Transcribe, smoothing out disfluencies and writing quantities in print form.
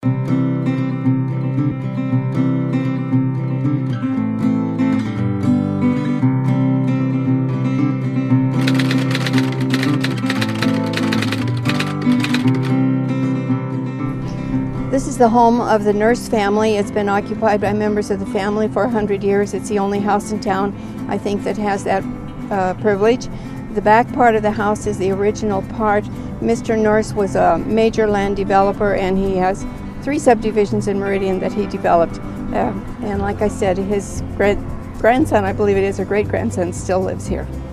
This is the home of the Nourse family. It's been occupied by members of the family for 100 years. It's the only house in town, I think, that has that privilege. The back part of the house is the original part. Mr. Nourse was a major land developer, and he has 3 subdivisions in Meridian that he developed. And like I said, his grandson, I believe it is, or great-grandson, still lives here.